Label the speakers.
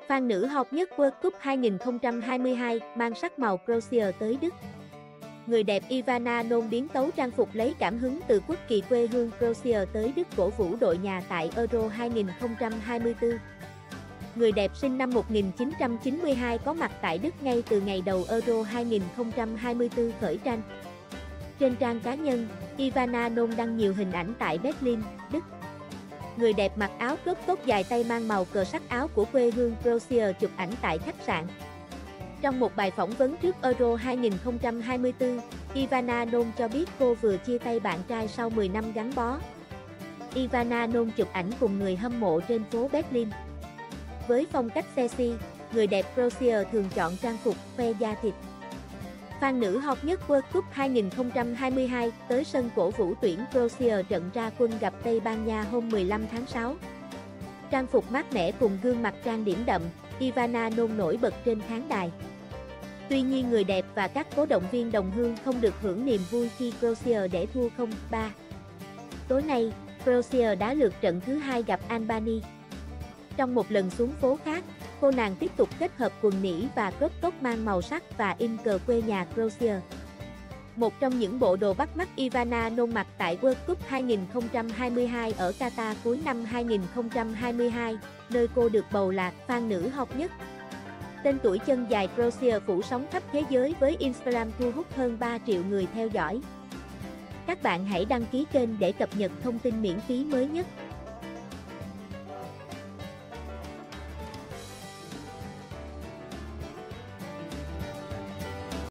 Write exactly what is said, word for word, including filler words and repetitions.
Speaker 1: Fan nữ hot nhất World Cup hai không hai hai mang sắc màu Croatia tới Đức. Người đẹp Ivana nôn biến tấu trang phục lấy cảm hứng từ quốc kỳ quê hương Croatia tới Đức cổ vũ đội nhà tại Euro hai không hai tư. Người đẹp sinh năm một nghìn chín trăm chín mươi hai có mặt tại Đức ngay từ ngày đầu Euro hai không hai tư khởi tranh. Trên trang cá nhân, Ivana nôn đăng nhiều hình ảnh tại Berlin, Đức. Người đẹp mặc áo crop top dài tay mang màu cờ sắc áo của quê hương Croatia chụp ảnh tại khách sạn. Trong một bài phỏng vấn trước Euro hai không hai tư, Ivana nôn cho biết cô vừa chia tay bạn trai sau mười năm gắn bó. Ivana nôn chụp ảnh cùng người hâm mộ trên phố Berlin. Với phong cách sexy, người đẹp Croatia thường chọn trang phục khoe da thịt. Fan nữ hot nhất World Cup hai không hai hai tới sân cổ vũ tuyển Croatia trận ra quân gặp Tây Ban Nha hôm mười lăm tháng sáu. Trang phục mát mẻ cùng gương mặt trang điểm đậm, Ivana nôn nổi bật trên khán đài. Tuy nhiên người đẹp và các cổ động viên đồng hương không được hưởng niềm vui khi Croatia để thua không ba. Tối nay, Croatia đá lượt trận thứ hai gặp Albania. Trong một lần xuống phố khác, cô nàng tiếp tục kết hợp quần nỉ và crop top mang màu sắc và in cờ quê nhà Croatia. Một trong những bộ đồ bắt mắt Ivana nôn mặc tại World Cup hai không hai hai ở Qatar cuối năm hai không hai hai, nơi cô được bầu là fan nữ hot nhất. Tên tuổi chân dài Croatia phủ sóng khắp thế giới với Instagram thu hút hơn ba triệu người theo dõi. Các bạn hãy đăng ký kênh để cập nhật thông tin miễn phí mới nhất.